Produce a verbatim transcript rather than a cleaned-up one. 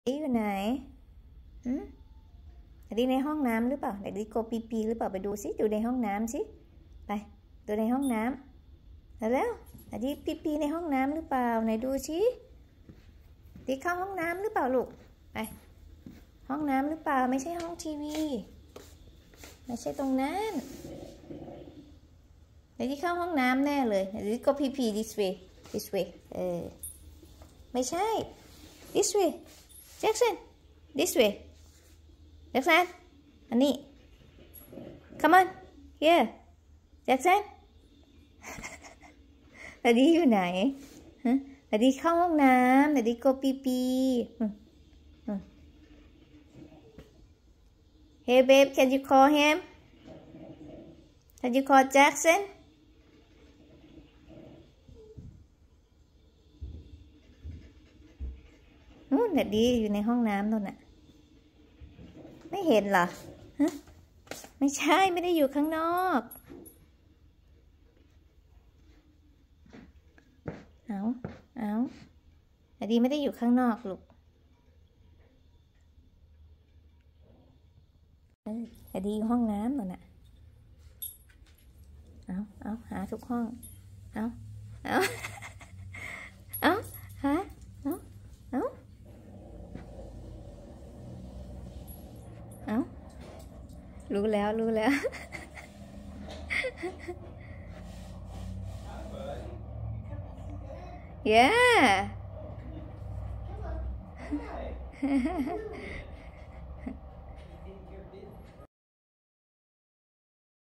ดีอยู่ไหนอืมดีในห้องน้ำหรือเปล่าไหนดีโกปีปีหรือเปล่าไปดูสิดูในห้องน้ำสิไปดูในห้องน้ำแล้วแล้วดีปีปีในห้องน้ำหรือเปล่าไหนดูสิดีเข้าห้องน้ำหรือเปล่าลูกไปห้องน้ำหรือเปล่าไม่ใช่ห้องทีวีไม่ใช่ตรงนั้นไหนดีเข้าห้องน้ำแน่เลยไหนดีโกปีปี this way this way เออไม่ใช่ this way Jackson this way Jackson อันนี้ come on here Jackson แต่ดีอยู่ไหนฮะแต่ดีเข้าห้องน้ำแต่ดีโกปีปี Hey babe can you call him can you call Jacksonนู่นน่ะดีอยู่ในห้องน้ำนู่นน่ะไม่เห็นเหรอฮะไม่ใช่ไม่ได้อยู่ข้างนอกเอาเอาแต่ดีไม่ได้อยู่ข้างนอกลูกแต่ดีอยู่ห้องน้ำนู่นน่ะเอาเอาหาทุกห้องเอาเอาเอาหาเอาเอาเอารู้แล้วรู้แล้ว yeah